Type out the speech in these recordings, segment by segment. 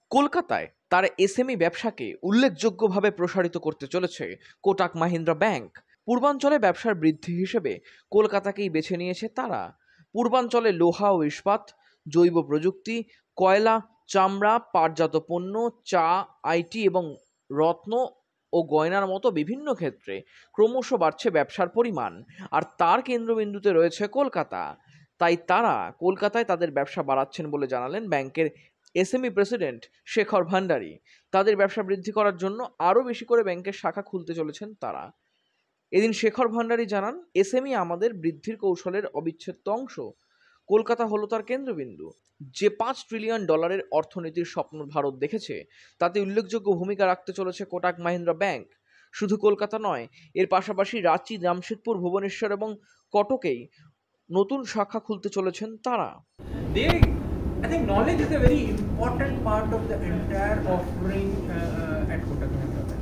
কলকাতায় তার এসএমই ব্যবসাকে উল্লেখযোগ্যভাবে প্রসারিত করতে চলেছে কোটাক মাহিন্দ্রা ব্যাংক। পূর্বাঞ্চলে ব্যবসার বৃদ্ধি হিসেবে কলকাতাকেই বেছে নিয়েছে তারা। পূর্বাঞ্চলে লোহা ও ইস্পাত, জৈব প্রযুক্তি, কয়লা, চামড়া, পাটজাত পণ্য, চা, আইটি এবং রত্ন ও গয়নার মতো বিভিন্ন ক্ষেত্রে ক্রমশ বাড়ছে ব্যবসার পরিমাণ, আর তার কেন্দ্রবিন্দুতে রয়েছে কলকাতা। তাই তারা কলকাতায় তাদের ব্যবসা বাড়াচ্ছেন বলে জানালেন ব্যাংকের এসএমই প্রেসিডেন্ট শেখর ভান্ডারী। তাদের ব্যবসা বৃদ্ধি করার জন্য আরও বেশি করে ব্যাংকের শাখা খুলতে চলেছেন তারা। এদিন শেখর ভান্ডারী জানান, এসএমই আমাদের বৃদ্ধির কৌশলের অবিচ্ছেদ্য অংশ। কলকাতা হলো তার কেন্দ্রবিন্দু। যে $5 ট্রিলিয়ন অর্থনীতির স্বপ্ন ভারত দেখেছে, তাতে উল্লেখযোগ্য ভূমিকা রাখতে চলেছে কোটাক মাহিন্দ্রা ব্যাংক। শুধু কলকাতা নয়, এর পাশাপাশি রাঁচি, জামশেদপুর, ভুবনেশ্বর এবং কটকেই নতুন শাখা খুলতে চলেছেন তারা। I think knowledge is a very important part of the entire offering at Kotak Mahindra Bank.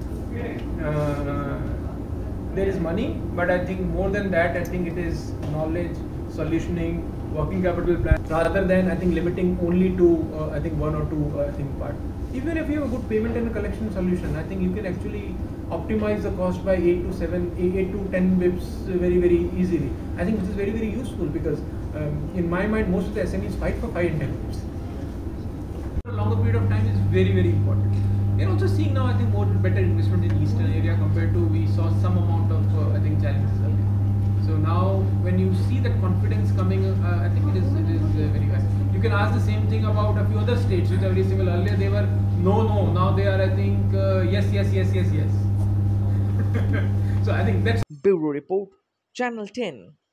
There is money, but I think more than that, I think it is knowledge, solutioning, working capital plan, rather than I think limiting only to I think one or two part. Even if you have a good payment and collection solution, I think you can actually optimize the cost by 8 to 10 bips very very easily. I think this is very very useful because in my mind most of the SMEs fight for 5 and 10 bips. A longer period of time is very very important. We're also seeing now I think more better investment in eastern area compared to we saw some amount of I think challenges earlier. So now when you see that confidence coming, I think it is very high. You can ask the same thing about a few other states which are very similar. Earlier they were no, now they are I think yes. So I think that's Bureau Report, Channel 10.